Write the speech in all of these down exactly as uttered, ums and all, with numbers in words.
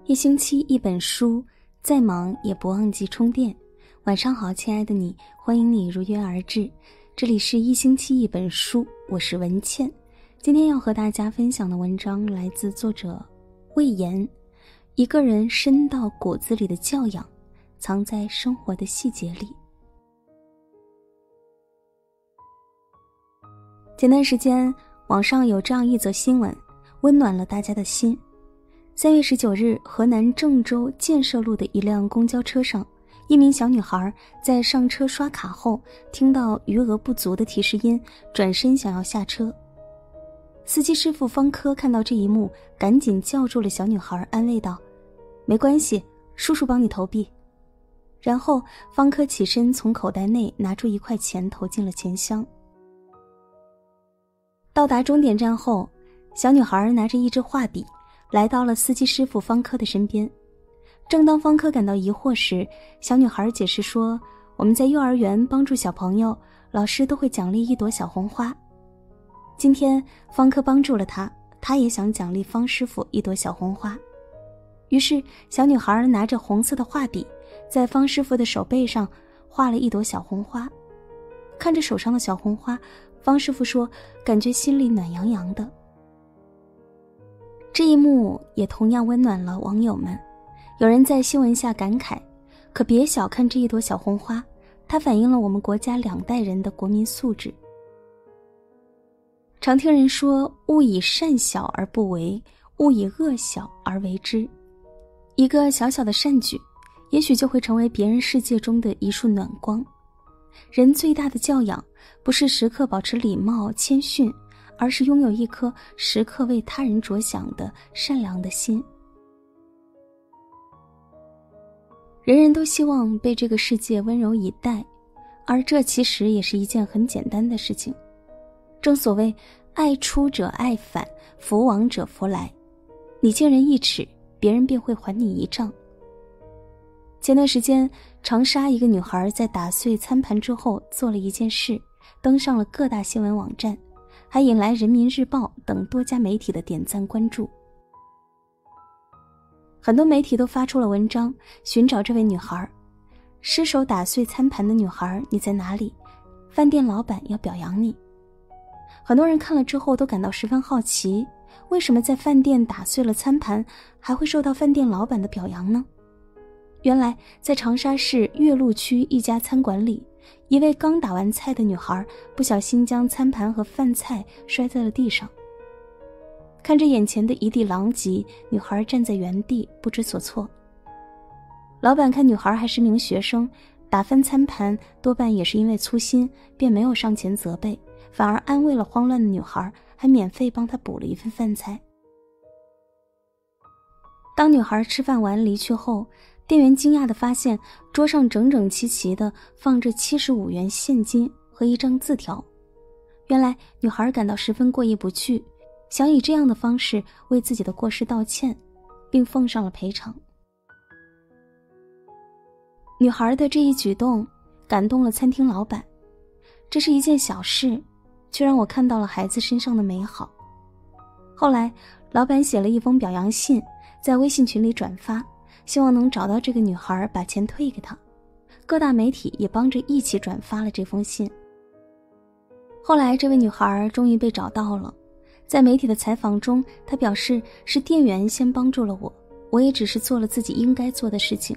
一星期一本书，再忙也不忘记充电。晚上好，亲爱的你，欢迎你如约而至。这里是一星期一本书，我是文倩。今天要和大家分享的文章来自作者魏延。一个人深到骨子里的教养，藏在生活的细节里。前段时间，网上有这样一则新闻，温暖了大家的心。三月十九日，河南郑州建设路的一辆公交车上，一名小女孩在上车刷卡后，听到余额不足的提示音，转身想要下车。司机师傅方科看到这一幕，赶紧叫住了小女孩，安慰道：“没关系，叔叔帮你投币。”然后方科起身从口袋内拿出一块钱投进了钱箱。到达终点站后，小女孩拿着一支画笔来到了司机师傅方科的身边。正当方科感到疑惑时，小女孩解释说，我们在幼儿园帮助小朋友，老师都会奖励一朵小红花。今天方科帮助了他，他也想奖励方师傅一朵小红花。于是小女孩拿着红色的画笔，在方师傅的手背上画了一朵小红花。看着手上的小红花，方师傅说，感觉心里暖洋洋的。这一幕也同样温暖了网友们。有人在新闻下感慨，可别小看这一朵小红花，它反映了我们国家两代人的国民素质。常听人说，勿以善小而不为，勿以恶小而为之。一个小小的善举，也许就会成为别人世界中的一束暖光。人最大的教养，不是时刻保持礼貌谦逊，而是拥有一颗时刻为他人着想的善良的心。人人都希望被这个世界温柔以待，而这其实也是一件很简单的事情。正所谓爱出者爱返，福往者福来。你敬人一尺，别人便会还你一丈。前段时间，长沙一个女孩在打碎餐盘之后做了一件事，登上了各大新闻网站，还引来人民日报等多家媒体的点赞关注。很多媒体都发出了文章，寻找这位女孩。失手打碎餐盘的女孩，你在哪里？饭店老板要表扬你。很多人看了之后都感到十分好奇，为什么在饭店打碎了餐盘，还会受到饭店老板的表扬呢？原来在长沙市岳麓区一家餐馆里，一位刚打完菜的女孩不小心将餐盘和饭菜摔在了地上。看着眼前的一地狼藉，女孩站在原地不知所措。老板看女孩还是名学生，打翻餐盘多半也是因为粗心，便没有上前责备，反而安慰了慌乱的女孩，还免费帮她补了一份饭菜。当女孩吃饭完离去后，店员惊讶地发现桌上整整齐齐地放着七十五元现金和一张字条。原来女孩感到十分过意不去，想以这样的方式为自己的过失道歉，并奉上了赔偿。女孩的这一举动感动了餐厅老板，这是一件小事，却让我看到了孩子身上的美好。后来老板写了一封表扬信，在微信群里转发，希望能找到这个女孩，把钱退给她。各大媒体也帮着一起转发了这封信。后来这位女孩终于被找到了，在媒体的采访中，她表示是店员先帮助了我，我也只是做了自己应该做的事情。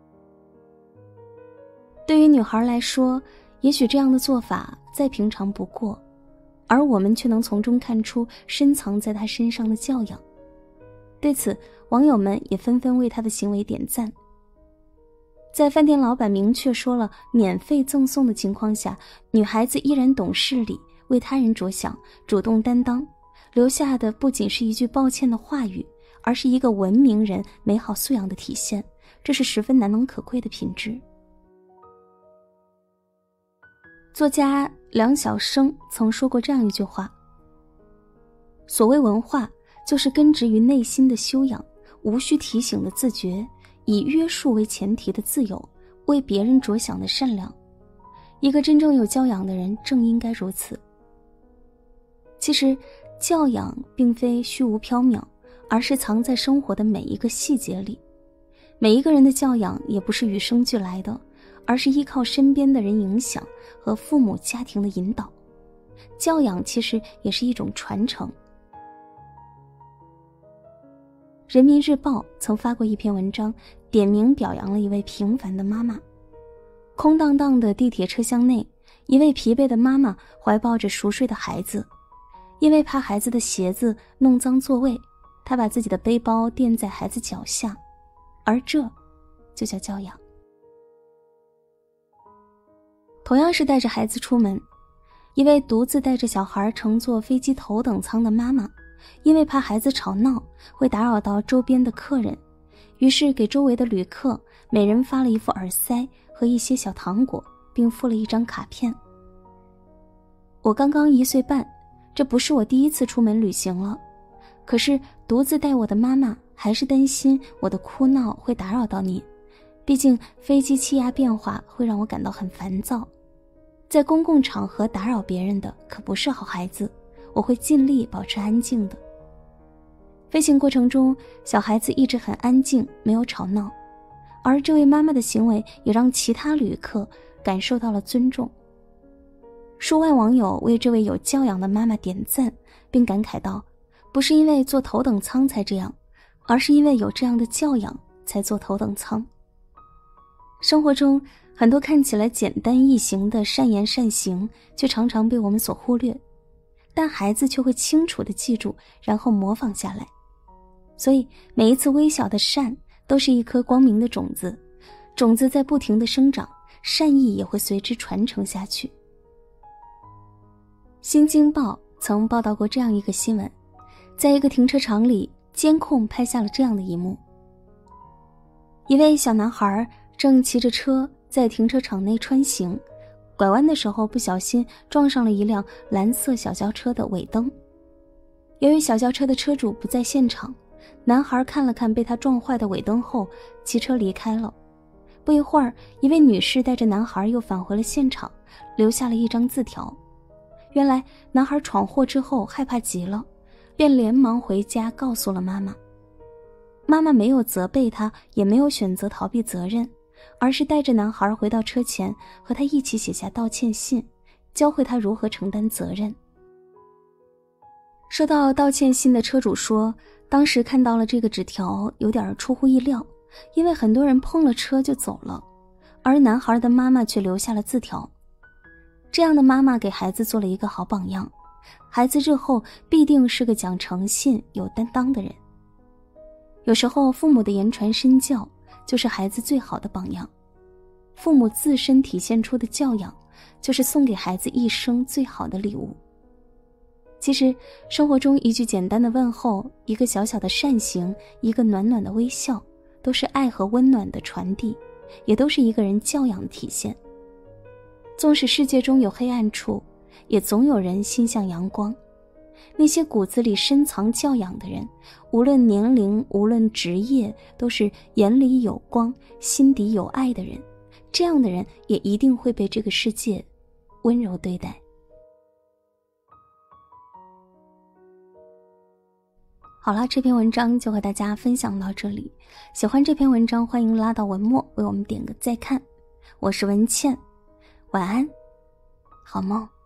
对于女孩来说，也许这样的做法再平常不过，而我们却能从中看出深藏在她身上的教养。对此，网友们也纷纷为她的行为点赞。在饭店老板明确说了免费赠送的情况下，女孩子依然懂事理，为他人着想，主动担当，留下的不仅是一句抱歉的话语，而是一个文明人美好素养的体现，这是十分难能可贵的品质。作家梁晓声曾说过这样一句话：所谓文化，就是根植于内心的修养，无需提醒的自觉，以约束为前提的自由，为别人着想的善良。一个真正有教养的人正应该如此。其实教养并非虚无缥缈， 而是藏在生活的每一个细节里。每一个人的教养也不是与生俱来的，而是依靠身边的人影响和父母家庭的引导。教养其实也是一种传承。人民日报曾发过一篇文章，点名表扬了一位平凡的妈妈。空荡荡的地铁车厢内，一位疲惫的妈妈怀抱着熟睡的孩子，因为怕孩子的鞋子弄脏座位，她把自己的背包垫在孩子脚下，而这就叫教养。同样是带着孩子出门，一位独自带着小孩乘坐飞机头等舱的妈妈，因为怕孩子吵闹会打扰到周边的客人，于是给周围的旅客每人发了一副耳塞和一些小糖果，并附了一张卡片。我刚刚一岁半，这不是我第一次出门旅行了，可是独自带我的妈妈还是担心我的哭闹会打扰到你，毕竟飞机气压变化会让我感到很烦躁。在公共场合打扰别人的可不是好孩子，我会尽力保持安静的。飞行过程中，小孩子一直很安静，没有吵闹，而这位妈妈的行为也让其他旅客感受到了尊重。数万网友为这位有教养的妈妈点赞，并感慨道，不是因为坐头等舱才这样，而是因为有这样的教养才坐头等舱。生活中很多看起来简单易行的善言善行，却常常被我们所忽略，但孩子却会清楚地记住，然后模仿下来。所以每一次微小的善都是一颗光明的种子，种子在不停地生长，善意也会随之传承下去。新京报曾报道过这样一个新闻，在一个停车场里，监控拍下了这样的一幕。一位小男孩正骑着车在停车场内穿行，拐弯的时候不小心撞上了一辆蓝色小轿车的尾灯。由于小轿车的车主不在现场，男孩看了看被他撞坏的尾灯后，骑车离开了。不一会儿，一位女士带着男孩又返回了现场，留下了一张字条。原来男孩闯祸之后害怕极了，便连忙回家告诉了妈妈。妈妈没有责备他，也没有选择逃避责任，而是带着男孩回到车前，和他一起写下道歉信，教会他如何承担责任。收到道歉信的车主说，当时看到了这个纸条，有点出乎意料，因为很多人碰了车就走了，而男孩的妈妈却留下了字条。这样的妈妈给孩子做了一个好榜样，孩子日后必定是个讲诚信、有担当的人。有时候父母的言传身教就是孩子最好的榜样，父母自身体现出的教养就是送给孩子一生最好的礼物。其实生活中一句简单的问候，一个小小的善行，一个暖暖的微笑，都是爱和温暖的传递，也都是一个人教养的体现。纵使世界中有黑暗处，也总有人心向阳光。那些骨子里深藏教养的人，无论年龄，无论职业，都是眼里有光，心底有爱的人。这样的人也一定会被这个世界温柔对待。好了，这篇文章就和大家分享到这里。喜欢这篇文章，欢迎拉到文末为我们点个再看。我是文倩，晚安，好梦。